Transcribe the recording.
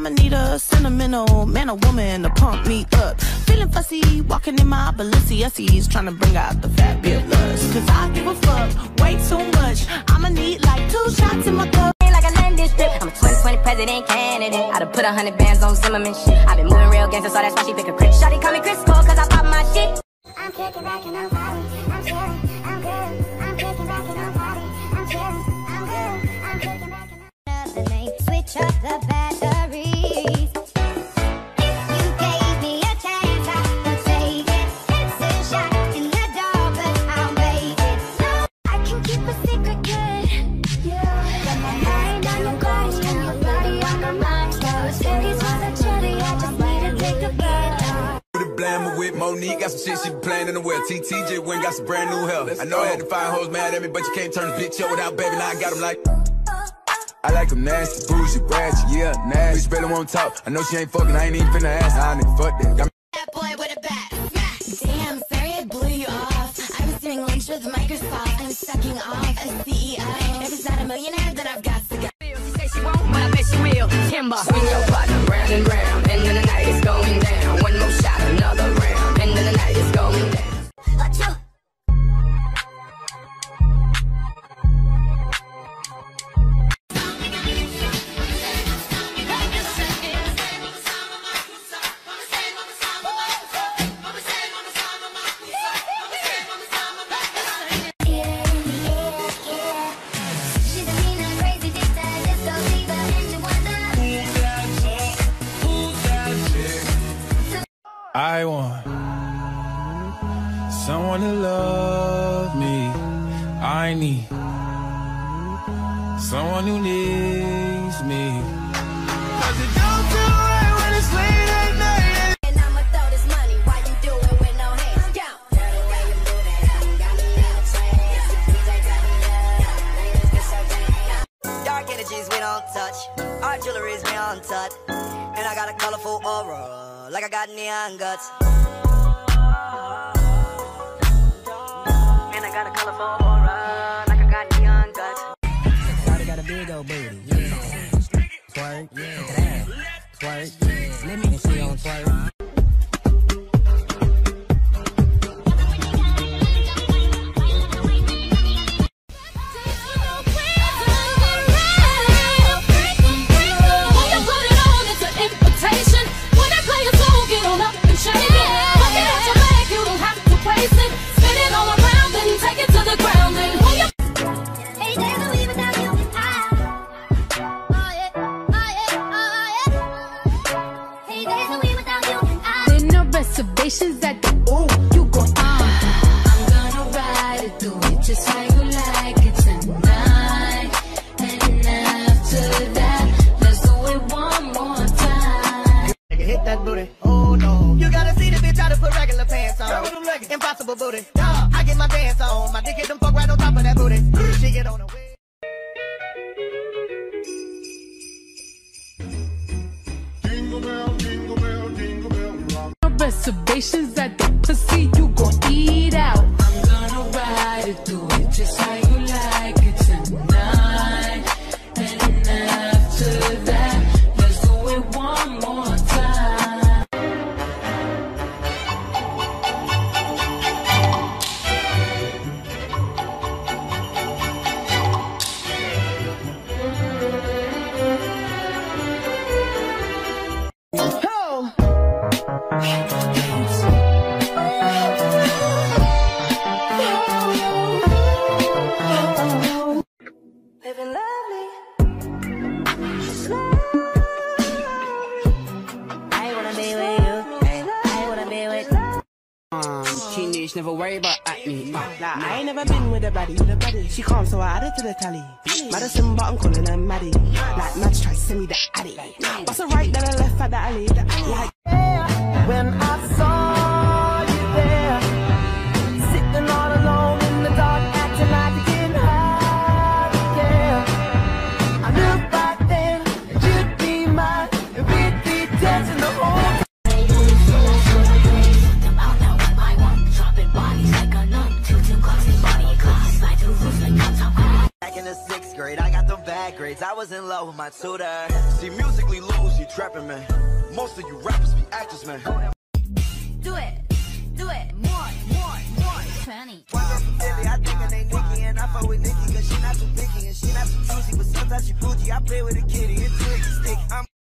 I'ma need a sentimental man or woman to pump me up. Feeling fussy, walking in my Balenciennes, trying to bring out the fabulous. Cause I give a fuck way too much. I'ma need like 2 shots in my cup. Like a landing strip. I'm a 2020 president candidate. I done put 100 bands on Zimmerman shit. I been moving real gangster, so that's why she pick a crit. Shawty call me Chris Cole, cause I pop my shit. I'm kicking back and I'm vibing. I'm chilling, I'm good. I'm kicking back and I'm vibing. I'm chilling, I'm good. I'm kicking back and I'm switch up the batteries. You gave me a chance, I will take it. It's a shot in the dark, but I'll make it. No, I can keep a secret good. Yeah, got my mind on your body and your body on my mind. So steady for the cherry, I just need to take a bite. Blammer with Monique, got some shit she been playing in the well. TTJ went got some brand new hell. I know I had to find hoes mad at me, but you can't turn this bitch up without baby. Now I got them like I like them nasty, bougie, ratchet, yeah, nasty. Bitch better won't talk. I know she ain't fucking, I ain't even finna ask. I ain't fuck that. Got that boy with a bat. Damn, sorry I blew you off. I was doing lunch with Microsoft. I'm sucking off a CEO. If it's not a millionaire, then I've got to go. She say she won't, but I bet she will. Timber, swing your partner round and round. End of the night is going down. One more shot, another round. End of the night is going down. Let's go. I want someone to love me. I need someone who needs me. 'Cause it don't feel right when it's late at night. And I'ma throw this money while you do it with no hands. Go. Girl, the way you move it up, got me in a trance. DJ turn it up, ladies get so damn. Dark energies we don't touch, our jewelry's we untouched, and I got a colorful aura, like I got neon guts. And I got a colorful aura, like I got neon guts. Shawty got a big old booty, yeah. Twerk, yeah. Twerk, yeah. Let me and she on twerk. At the you go I'm gonna ride it, do it just how you like it tonight. And after that, let's do it one more time. Hit that booty, oh no. You gotta see the bitch how to put regular pants on. Impossible booty, I get my dance on. My dick hit them fuck right on top of that booty. She get on the way. Jingle bell, jingle bell, jingle bell rock. Reservations at the pussy, you gon' eat out. I'm gonna ride it, do it just how you like it tonight. And after that, let's do it one more time. Living lovely. I wanna be with you. I wanna be with Teenage never worry about acne. Nah, I ain't never been with a baddie. She calm, so I added to the tally. Madison, but I'm calling her Maddie. Like Mads try to send me the addy. Bust a right, then a left at the alley. Like when I saw you there, sitting all alone in the dark, acting like you didn't have a care. I knew back then that you'd be mine, and we'd be dancing the whole time. Back in the 6th grade, I got the bad grades. I was was in love with my tutor. See, musically lose, you trapping, man. Most of you rappers be actors, man. Do it, more, 20. One girl from Philly, I think her name Nikki, and I fuck with Nikki, cause she not too picky, and she not too juicy, but sometimes she bougie. I play with a kitty, it's too sticky.